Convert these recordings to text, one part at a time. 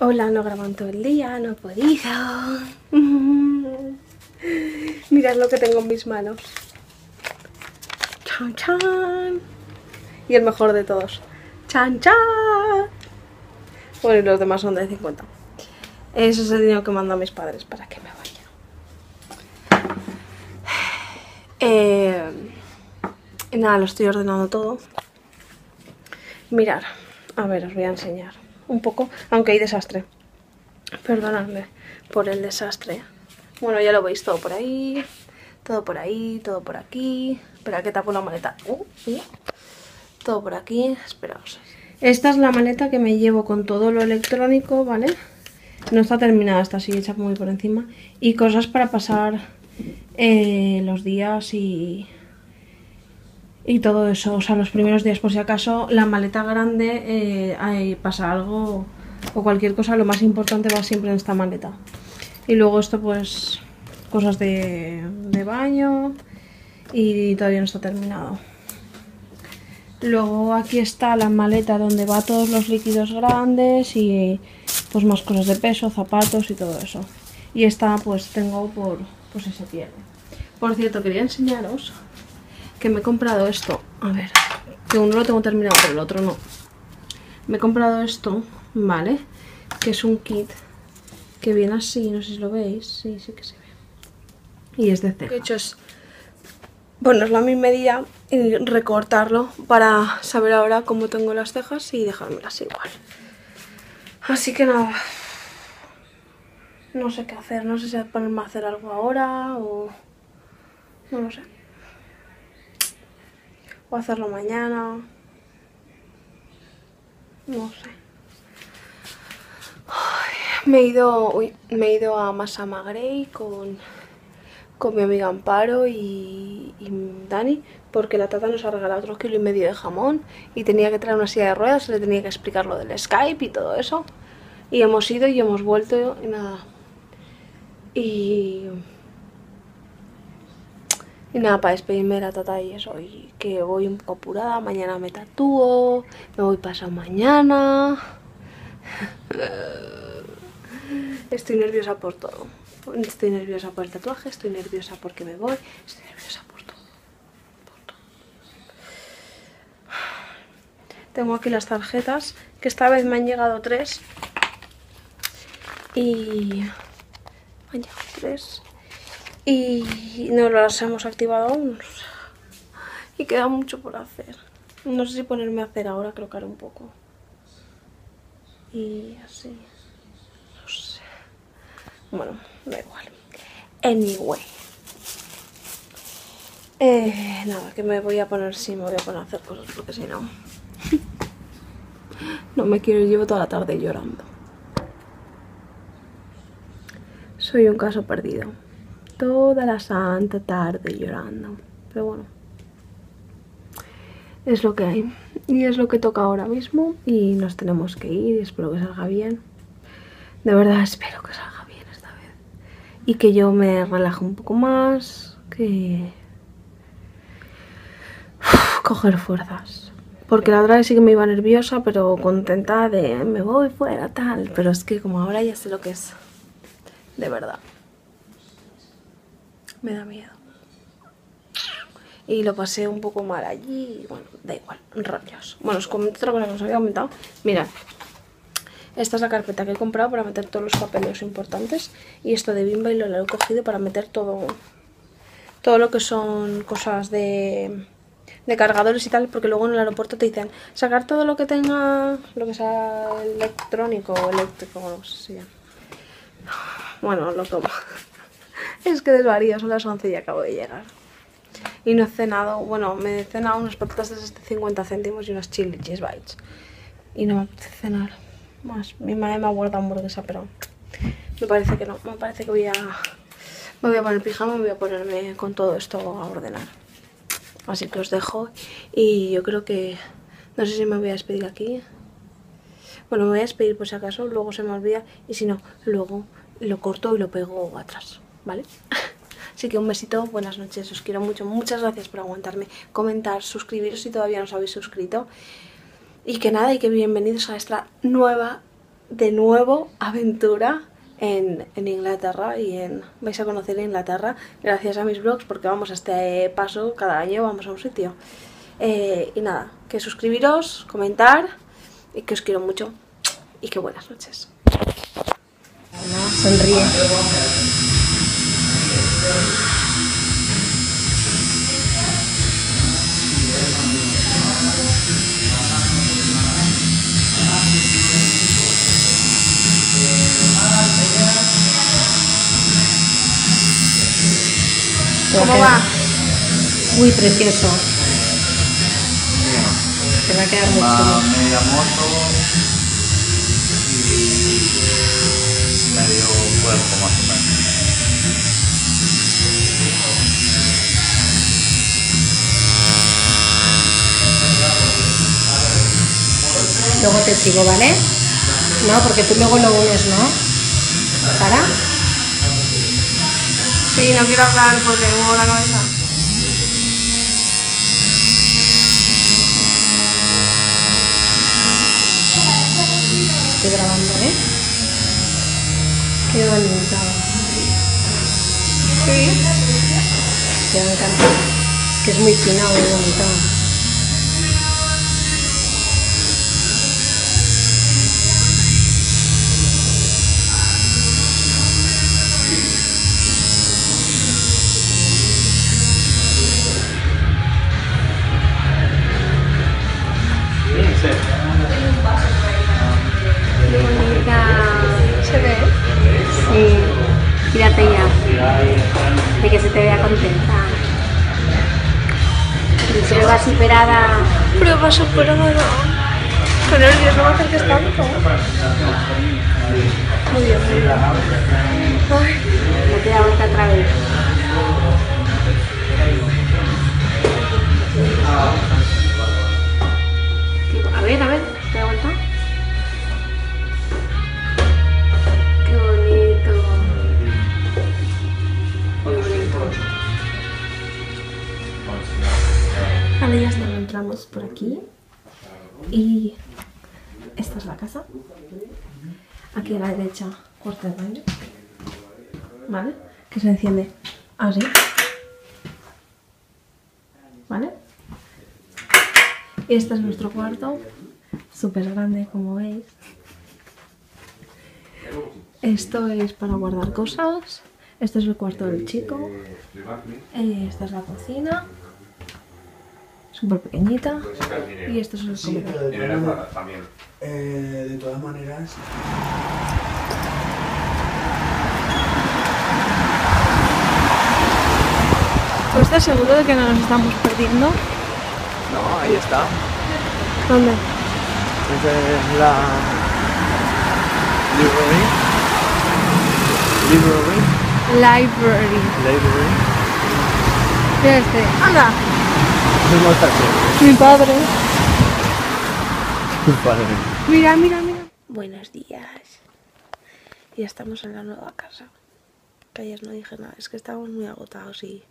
Hola, no graban todo el día, no he podido. Mirad lo que tengo en mis manos. Chan, chan. Y el mejor de todos. Chan, chan. Bueno, y los demás son de 50. Ese es el dinero que mando a mis padres para que me vaya. Y nada, lo estoy ordenando todo. Mirad, a ver, os voy a enseñar un poco, aunque hay desastre. Perdonadme por el desastre. Bueno, ya lo veis, todo por ahí, todo por ahí, todo por aquí. Espera que tapo la maleta. Todo por aquí, esperaos. Esta es la maleta que me llevo con todo lo electrónico, ¿vale? No está terminada, está así hecha muy por encima. Y cosas para pasar los días y todo eso. O sea, los primeros días, por si acaso la maleta grande ahí pasa algo o cualquier cosa, lo más importante va siempre en esta maleta. Y luego esto pues cosas de baño y todavía no está terminado. Luego aquí está la maleta donde va todos los líquidos grandes y pues más cosas de peso, zapatos y todo eso. Y esta pues tengo por si se pierde. Por cierto, quería enseñaros que me he comprado esto. A ver, que uno lo tengo terminado pero el otro no. Me he comprado esto, ¿vale? Que es un kit que viene así, no sé si lo veis. Sí, sí que se ve. Y es de ceja. Lo que he hecho es ponerlo a mi medida y recortarlo para saber ahora cómo tengo las cejas y dejármelas igual. Así que nada, no sé qué hacer, no sé si ponerme a hacer algo ahora o no lo sé. O hacerlo mañana, no sé. Ay, me he ido a Massama Gray con mi amiga Amparo y Dani, porque la tata nos ha regalado otro 1,5 kg de jamón y tenía que traer una silla de ruedas, le tenía que explicar lo del Skype y todo eso. Y hemos ido y hemos vuelto y nada. Y nada, para despedirme de la tata y eso, y que voy un poco apurada, mañana me tatúo, me voy pasado mañana. Estoy nerviosa por todo. Estoy nerviosa por el tatuaje, estoy nerviosa porque me voy, estoy nerviosa por todo. Tengo aquí las tarjetas, que esta vez me han llegado 3. Y me han llegado 3. Y no las hemos activado aún. Y queda mucho por hacer. No sé si ponerme a hacer ahora, creo que haré un poco. Y así. No sé. Bueno, da igual. Anyway. Nada, que me voy a poner, sí, me voy a poner a hacer cosas porque si no... No me quiero ir, llevo toda la tarde llorando. Soy un caso perdido. Toda la santa tarde llorando. Pero bueno. Es lo que hay. Y es lo que toca ahora mismo. Y nos tenemos que ir. Espero que salga bien. De verdad espero que salga bien esta vez. Y que yo me relaje un poco más. Que... coger fuerzas. Porque la otra vez sí que me iba nerviosa, pero contenta de me voy fuera, tal. Pero es que como ahora ya sé lo que es. De verdad. Me da miedo. Y lo pasé un poco mal allí. Y bueno, da igual, rollos. Bueno, os comento otra cosa que os había comentado. Mirad. Esta es la carpeta que he comprado para meter todos los papeles importantes. Y esto de Bimba y lo he cogido para meter todo lo que son cosas de cargadores y tal, porque luego en el aeropuerto te dicen sacar todo lo que tenga, lo que sea electrónico o eléctrico, no sé si ya. Bueno, lo tomo. Es que desvarío, son las 11 y acabo de llegar. Y no he cenado, bueno, me he cenado unas patatas de 50 céntimos y unas chili cheese bites. Y no me apetece cenar más. Mi madre me ha guardado hamburguesa, pero me parece que no. Me parece que me voy a poner pijama y me voy a ponerme con todo esto a ordenar. Así que os dejo y yo creo que... No sé si me voy a despedir aquí. Bueno, me voy a despedir por si acaso, luego se me olvida. Y si no, luego lo corto y lo pego atrás, ¿vale? Así que un besito, buenas noches, os quiero mucho. Muchas gracias por aguantarme, comentar, suscribiros si todavía no os habéis suscrito. Y que nada, y que bienvenidos a esta nueva de nuevo aventura en Inglaterra vais a conocer Inglaterra gracias a mis vlogs, porque vamos a este paso cada año, vamos a un sitio. Y nada, que suscribiros, comentar y que os quiero mucho y que buenas noches. Sonríe. ¿Cómo va? Uy, precioso. Te va a quedar muy chulo. Media moto y medio cuerpo más o menos. Luego te sigo, ¿vale? No, porque tú luego lo unes, ¿no? ¿Sara? Sí, no quiero hablar porque me muevo la cabeza. Estoy grabando, ¿eh? Qué bonito. Sí. Te va a encantar. Es que es muy fino, muy bonito. Qué bonita. ¿Se ve? Sí. Mírate ya. De que se te vea contenta. Y prueba superada. Prueba superada. Con nervios, no me acerques tanto. Muy bien, muy bien. Ay. No te da vuelta otra vez. A ver, ¿te da vuelta? Qué bonito. Muy bonito. Ahora ya está, entramos por aquí y esta es la casa. Aquí a la derecha, cuarto de baño, ¿vale? Que se enciende así, ¿vale? Y este es nuestro cuarto, súper grande como veis. Esto es para guardar cosas. Este es el cuarto del chico. Esta es la cocina. Súper pequeñita. Y esto es el Sí, comedor. pero de todas maneras... ¿Tú estás seguro de que no nos estamos perdiendo? No, ahí está. ¿Dónde? Esa es la library. Library. Mira este. ¡Anda! Mismo estación. Mi padre. Tu padre. Mira, mira, mira. Buenos días. Ya estamos en la nueva casa. Que ayer no dije nada. Es que estábamos muy agotados y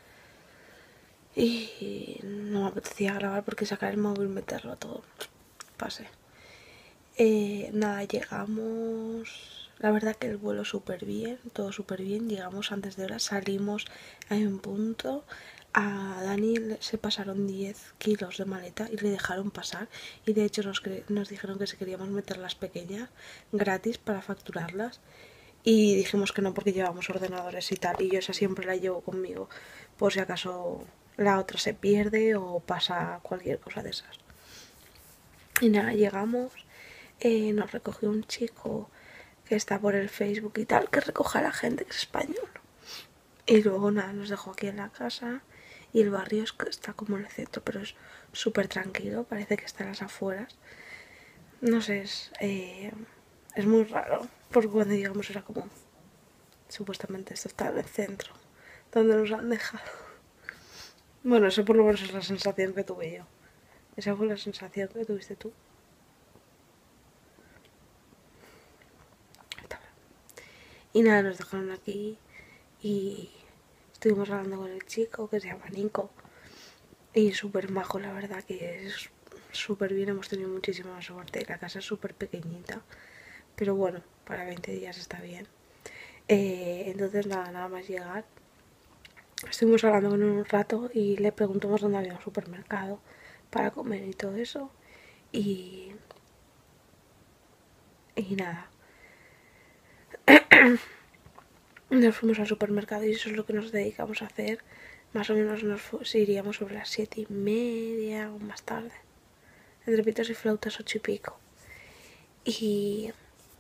no me apetecía grabar porque sacar el móvil, meterlo todo. Pase. Nada, llegamos. La verdad que el vuelo súper bien, todo súper bien. Llegamos antes de hora, salimos en un punto. A Dani se pasaron 10 kilos de maleta y le dejaron pasar. Y de hecho nos dijeron que si queríamos meter las pequeñas gratis para facturarlas. Y dijimos que no porque llevamos ordenadores y tal. Y yo esa siempre la llevo conmigo por si acaso la otra se pierde o pasa cualquier cosa de esas. Y nada, llegamos, nos recogió un chico que está por el Facebook y tal, que recoge a la gente que es español. Y luego nada, nos dejó aquí en la casa. Y el barrio está como en el centro, pero es súper tranquilo, parece que está en las afueras. No sé, es muy raro, porque cuando llegamos era como... Supuestamente esto está en el centro, donde nos han dejado. Bueno, eso por lo menos es la sensación que tuve yo. Esa fue la sensación que tuviste tú. Y nada, nos dejaron aquí y estuvimos hablando con el chico que se llama Nico. Y súper majo, la verdad que es súper bien, hemos tenido muchísima suerte. La casa es súper pequeñita, pero bueno, para 20 días está bien. Entonces nada más llegar, estuvimos hablando con él un rato y le preguntamos dónde había un supermercado para comer y todo eso. Y nada, nos fuimos al supermercado y eso es lo que nos dedicamos a hacer. Más o menos iríamos sobre las 7:30 o más tarde. Entre pitos y flautas 8 y pico. Y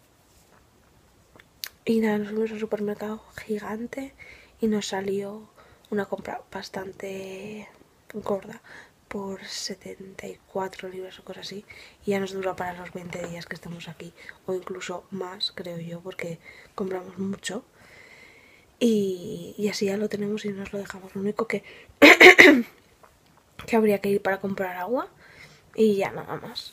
nada, nos fuimos al supermercado gigante y nos salió una compra bastante gorda por 74 libras o cosas así, y ya nos dura para los 20 días que estemos aquí, o incluso más, creo yo, porque compramos mucho y así ya lo tenemos y nos lo dejamos. Lo único que que habría que ir para comprar agua y ya nada más.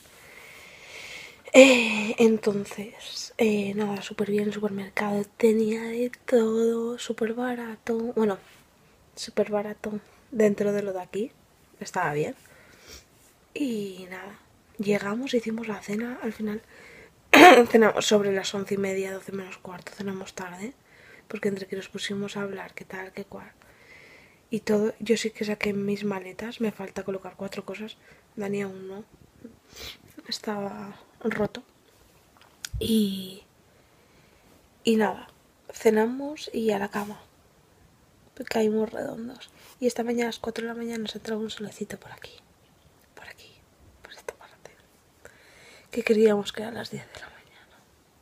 Entonces, nada, súper bien el supermercado, tenía de todo, súper barato, bueno, súper barato dentro de lo de aquí, estaba bien. Y nada, llegamos, hicimos la cena, al final cenamos sobre las 11:30, 12 menos cuarto, cenamos tarde, porque entre que nos pusimos a hablar, qué tal, qué cual, y todo, yo sí que saqué mis maletas, me falta colocar 4 cosas, Dani aún no, estaba roto. Y nada, cenamos y a la cama, caímos redondos. Y esta mañana a las 4 de la mañana nos entraba un solecito por aquí, por esta parte, que creíamos que eran las 10 de la mañana.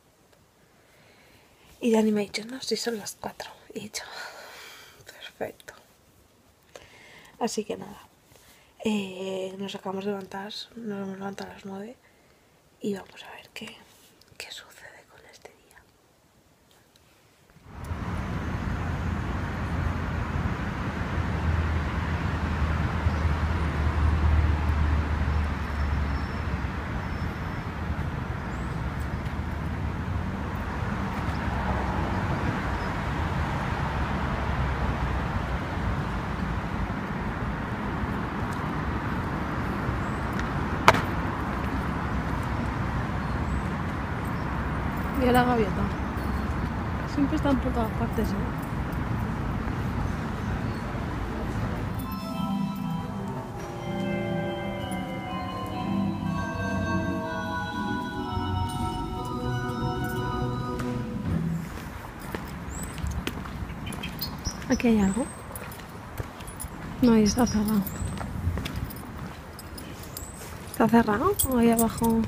Y Dani me ha dicho, no, si son las 4. Y he dicho, perfecto. Así que nada, nos acabamos de levantar, nos hemos levantado a las 9 y vamos a ver qué sucede con este día. Y la gaviota siempre están por todas partes, ¿eh? ¿Aquí hay algo? No, ahí está cerrado. ¿Está cerrado? ¿O ahí abajo?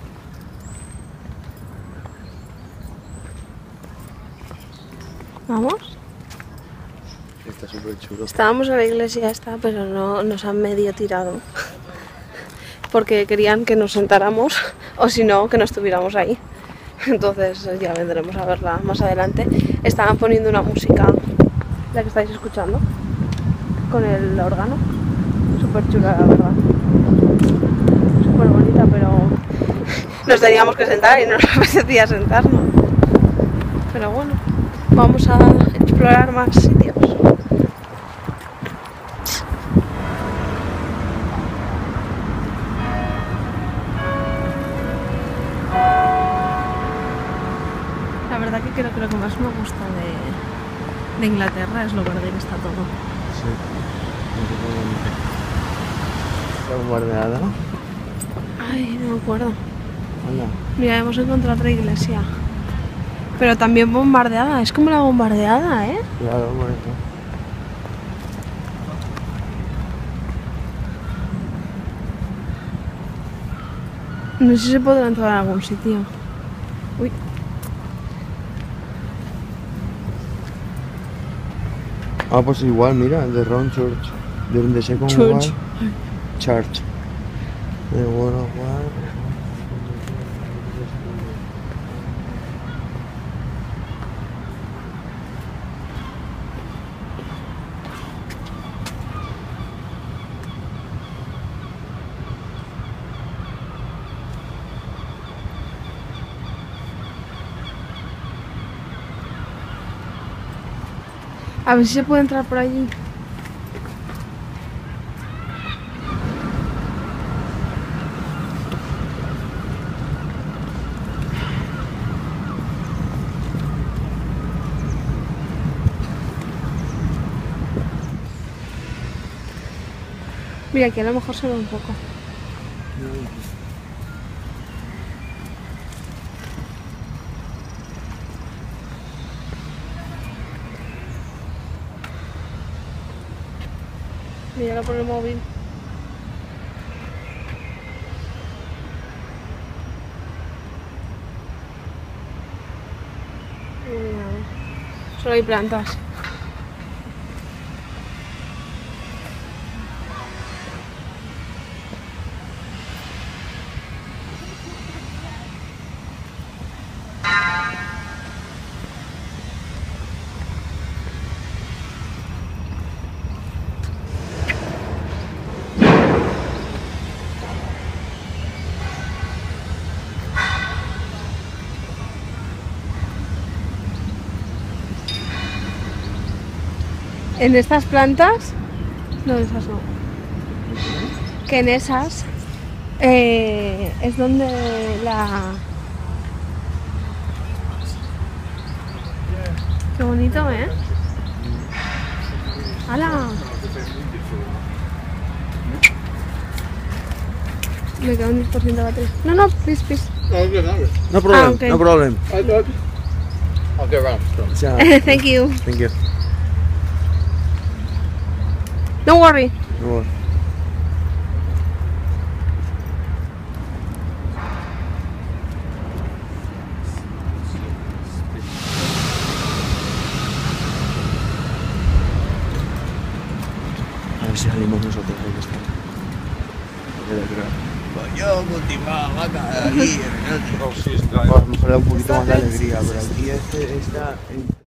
¿Vamos? Está súper chulo. Estábamos en la iglesia esta, pero no nos han medio tirado. Porque querían que nos sentáramos, o si no, que no estuviéramos ahí. Entonces ya vendremos a verla más adelante. Estaban poniendo una música, la que estáis escuchando, con el órgano. Súper chula, la verdad. Súper bonita, pero nos teníamos que sentar y no nos apetecía sentarnos. Pero bueno, vamos a explorar más sitios. La verdad que creo que lo que más me gusta de Inglaterra es lo verde que está todo. Sí. ¿Está bombardeada? Ay, no me acuerdo. Hola. Mira, hemos encontrado otra iglesia. Pero también bombardeada, es como la bombardeada, ¿eh? Claro, bonito. No sé si se podrá entrar a algún sitio. Uy. Ah, pues igual, mira, The Round Church. During the Second Church. War. Church. The War of War. A ver si se puede entrar por allí. Mira, aquí a lo mejor se ve un poco. Míralo por el móvil. Solo hay plantas. En estas plantas, no, esas no. Que en esas es donde la... Qué bonito, ¿eh? ¡Hala! Me queda un 10% de batería. No, no, please, please. No problem, okay. no problem. I'll get around. Yeah. Thank you. Thank you. Don't worry. No worry. A ver si salimos nosotros de esta. Yo cultivaba vaca aquí. A lo mejor da un poquito más de alegría, pero aquí esta